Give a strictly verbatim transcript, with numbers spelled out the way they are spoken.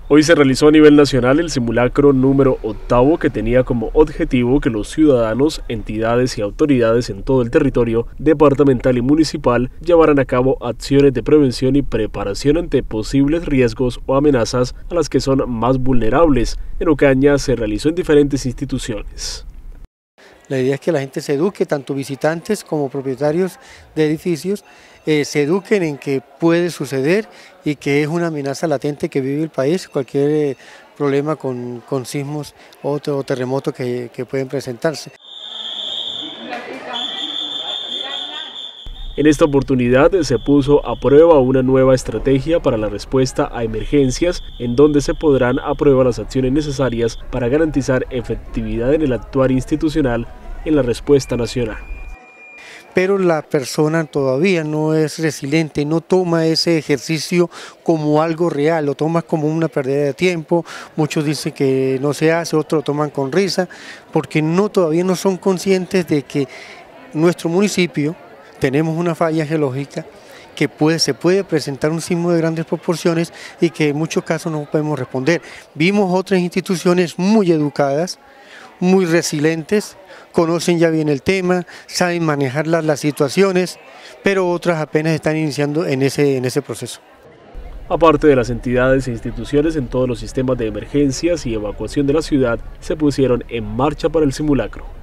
Hoy se realizó a nivel nacional el simulacro número octavo, que tenía como objetivo que los ciudadanos, entidades y autoridades en todo el territorio departamental y municipal llevaran a cabo acciones de prevención y preparación ante posibles riesgos o amenazas a las que son más vulnerables. En Ocaña se realizó en diferentes instituciones. La idea es que la gente se eduque, tanto visitantes como propietarios de edificios, eh, se eduquen en que puede suceder y que es una amenaza latente que vive el país, cualquier eh, problema con, con sismos o, o terremotos que, que pueden presentarse. En esta oportunidad se puso a prueba una nueva estrategia para la respuesta a emergencias, en donde se podrán aprobar las acciones necesarias para garantizar efectividad en el actuar institucional en la respuesta nacional. Pero la persona todavía no es resiliente, no toma ese ejercicio como algo real, lo toma como una pérdida de tiempo. Muchos dicen que no se hace, otros lo toman con risa, porque no, todavía no son conscientes de que nuestro municipio tenemos una falla geológica que puede, se puede presentar un sismo de grandes proporciones y que en muchos casos no podemos responder. Vimos otras instituciones muy educadas, muy resilientes, conocen ya bien el tema, saben manejar las, las situaciones, pero otras apenas están iniciando en ese, en ese proceso. Aparte de las entidades e instituciones en todos los sistemas de emergencias y evacuación de la ciudad, se pusieron en marcha para el simulacro.